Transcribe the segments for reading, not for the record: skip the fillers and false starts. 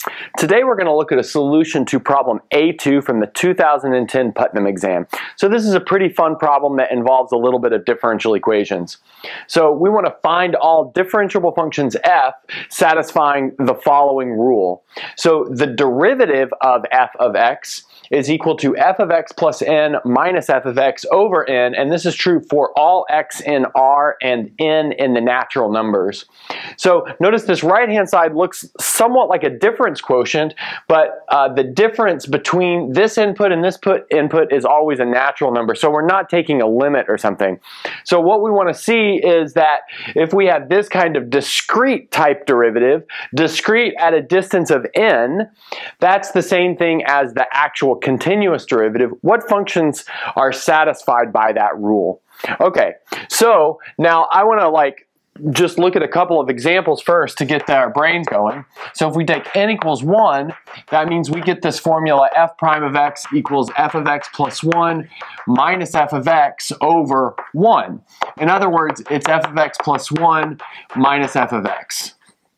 Today we're going to look at a solution to problem A2 from the 2010 Putnam Exam. So this is a pretty fun problem that involves a little bit of differential equations. So we want to find all differentiable functions f satisfying the following rule. So the derivative of f of x is equal to f of x plus n minus f of x over n, and this is true for all x in R and n in the natural numbers. So notice this right-hand side looks somewhat like a difference quotient, but the difference between this input and this input is always a natural number, so we're not taking a limit or something. So what we want to see is that if we have this kind of discrete type derivative, discrete at a distance of n, that's the same thing as the actual continuous derivative. What functions are satisfied by that rule? Okay, so now I want to just look at a couple of examples first to get our brains going. So if we take n equals 1, that means we get this formula f prime of x equals f of x plus 1 minus f of x over 1. In other words, it's f of x plus 1 minus f of x.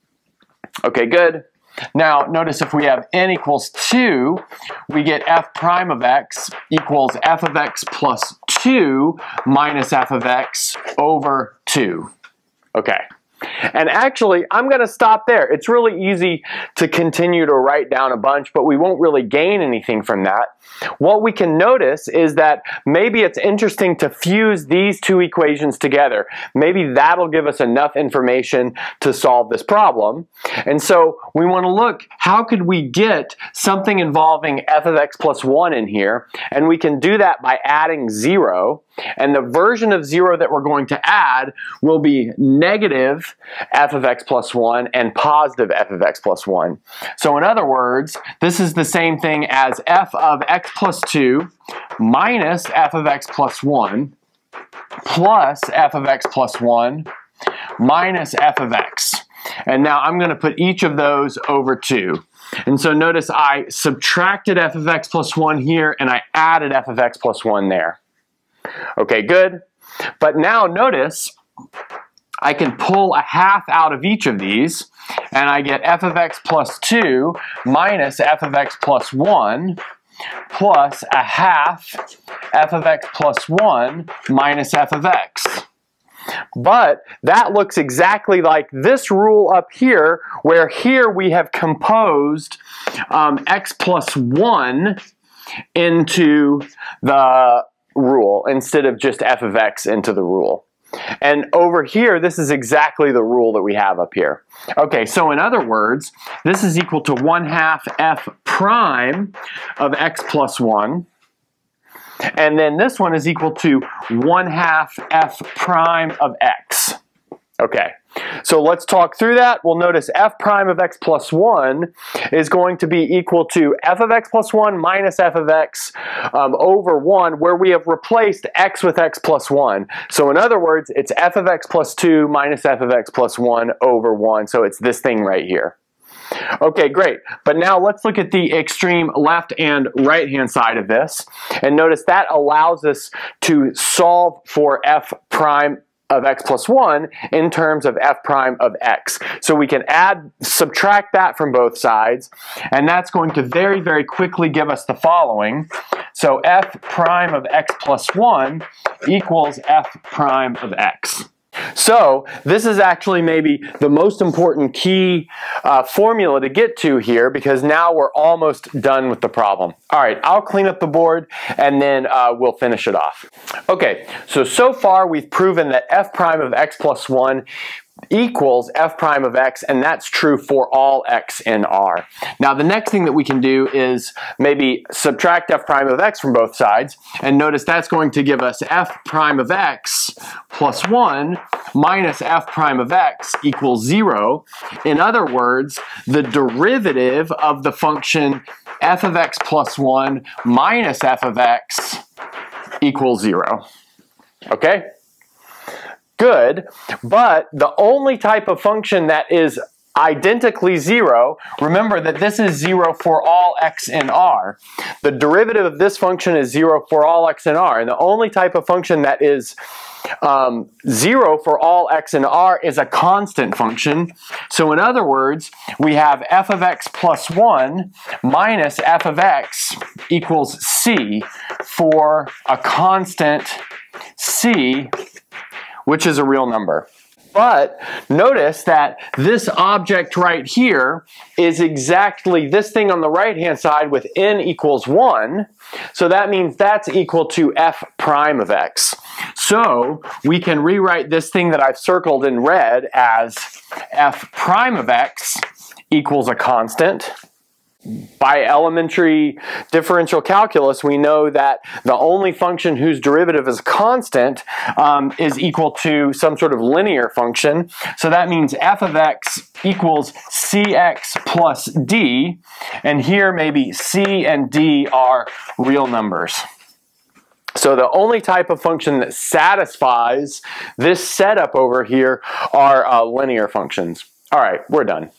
Okay, good. Now, notice if we have n equals 2, we get f prime of x equals f of x plus 2 minus f of x over 2. Okay. And actually, I'm going to stop there. It's really easy to continue to write down a bunch, but we won't really gain anything from that. What we can notice is that maybe it's interesting to fuse these two equations together. Maybe that'll give us enough information to solve this problem. And so we want to look, how could we get something involving f of x plus 1 in here? And we can do that by adding 0. And the version of 0 that we're going to add will be negative f of x plus 1 and positive f of x plus 1. So in other words, this is the same thing as f of x plus 2 minus f of x plus 1 plus f of x plus 1 minus f of x. And now I'm going to put each of those over 2. And so notice I subtracted f of x plus 1 here and I added f of x plus 1 there. Okay, good. But now notice I can pull a half out of each of these, and I get f of x plus 2 minus f of x plus 1 plus a half f of x plus 1 minus f of x. But that looks exactly like this rule up here, where here we have composed x plus 1 into the rule instead of just f of x into the rule. And over here, this is exactly the rule that we have up here. Okay, so in other words, this is equal to 1/2 f prime of x plus 1. And then this one is equal to 1/2 f prime of x. Okay, so let's talk through that. We'll notice f prime of x plus 1 is going to be equal to f of x plus 1 minus f of x over 1, where we have replaced x with x plus 1. So in other words, it's f of x plus 2 minus f of x plus 1 over 1. So it's this thing right here. Okay, great. But now let's look at the extreme left and right hand side of this. And notice that allows us to solve for f prime of x plus 1 in terms of f prime of x. So we can subtract that from both sides, and that's going to very, very quickly give us the following. So f prime of x plus 1 equals f prime of x. So this is actually maybe the most important key formula to get to here, because now we're almost done with the problem. All right, I'll clean up the board and then we'll finish it off. Okay, so far we've proven that f prime of x plus 1 equals f prime of x, and that's true for all x in R. Now the next thing that we can do is maybe subtract f prime of x from both sides, and notice that's going to give us f prime of x plus 1 minus f prime of x equals 0. In other words, the derivative of the function f of x plus 1 minus f of x equals 0. Okay? Good, but the only type of function that is identically 0. Remember that this is 0 for all x in R. The derivative of this function is 0 for all x in R. And the only type of function that is 0 for all x in R is a constant function. So in other words, we have f of x plus 1 minus f of x equals c for a constant c, which is a real number. But notice that this object right here is exactly this thing on the right-hand side with n equals 1. So that means that's equal to f prime of x. So we can rewrite this thing that I've circled in red as f prime of x equals a constant. By elementary differential calculus, we know that the only function whose derivative is constant is equal to some sort of linear function. So that means f of x equals cx plus d. And here maybe c and d are real numbers. So the only type of function that satisfies this setup over here are linear functions. All right, we're done.